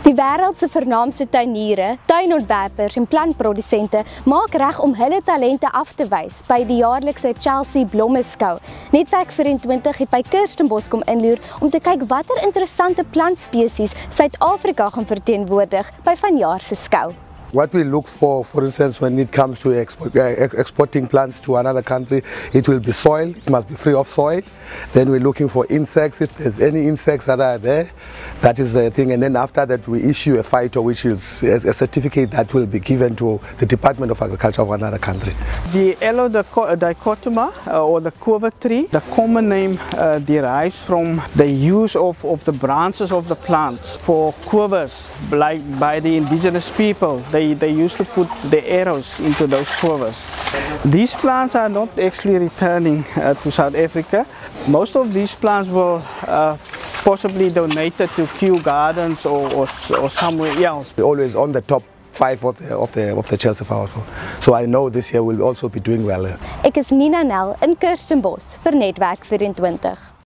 Die wêreld se vernaamste tuiniere, tuinontwerpers en plantprodusente maak reg om hulle talente af te wys by die jaarlikse Chelsea Blommeskou. Netwerk 24 het by Kirstenbosch kom inloer om te kyk watter interessante plantspesies Suid-Afrika gaan verteenwoordig by vanjaar se skou. What we look for instance, when it comes to exporting plants to another country, it will be soil. It must be free of soil. Then we're looking for insects. If there's any insects that are there, that is the thing. And then after that, we issue a phyto, which is a certificate that will be given to the Department of Agriculture of another country. The Elodicotoma or the quiver tree, the common name derives from the use of the branches of the plants for quivers, like by the indigenous people. They used to put the arrows into those quivers. These plants are not actually returning to South Africa. Most of these plants were possibly donated to Kew Gardens or somewhere else. We're always on the top 5 of the Chelsea Flower Show. So I know this year we'll also be doing well. Ek is Nina Nel in Kirstenbosch vir Netwerk 24.